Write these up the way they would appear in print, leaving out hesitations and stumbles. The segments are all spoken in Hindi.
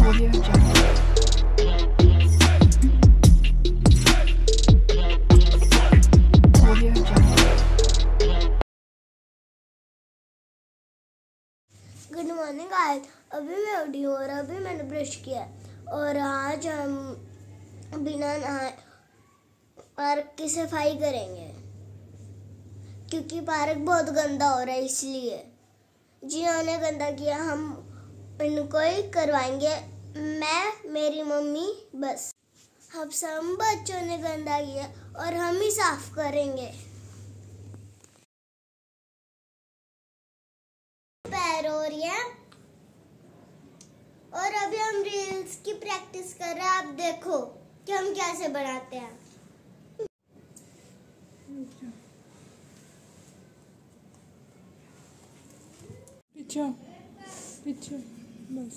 Audio Jungle. Audio Jungle. Good morning guys. अभी मैं उठी हूँ और अभी मैंने ब्रश किया और आज हम बिना नहाए पार्क की सफाई करेंगे क्योंकि पार्क बहुत गंदा हो रहा है, इसलिए जिन्होंने गंदा किया हम इनको ही करवाएंगे। मैं, मेरी मम्मी, बस हम सब बच्चों ने गंदा किया और हम ही साफ करेंगे। पैर हो रही है और अभी हम रील्स की प्रैक्टिस कर रहे हैं। आप देखो कि हम कैसे बनाते हैं। पीछे पीछे बस।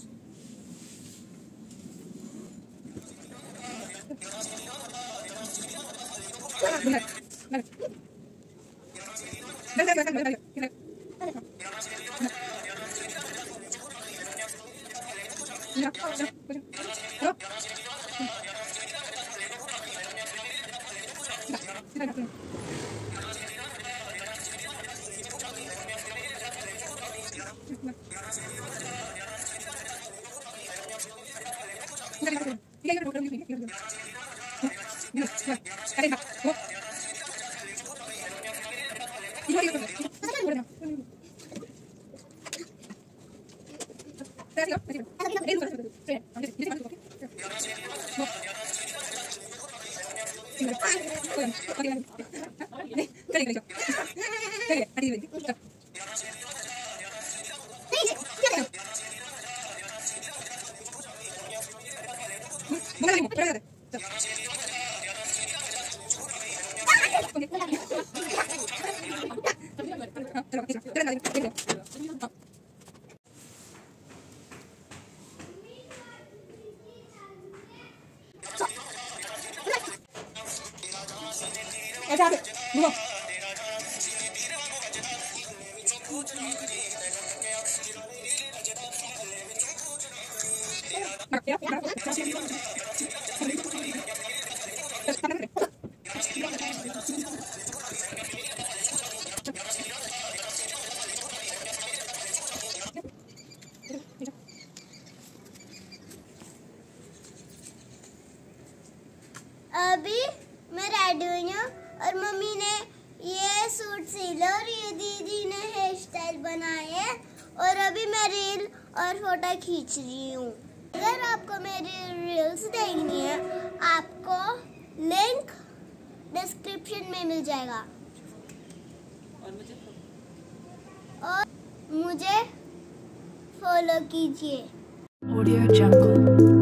अभी मैं रेडी हुई हूँ और मम्मी ने ये सूट सिला और ये दीदी ने हेयर स्टाइल बनाए और अभी मैं रील और फोटो खींच रही हूँ। अगर आपको मेरी रील्स देखनी है आपको लिंक डिस्क्रिप्शन में मिल जाएगा और मुझे फॉलो कीजिए। Audio Jungle.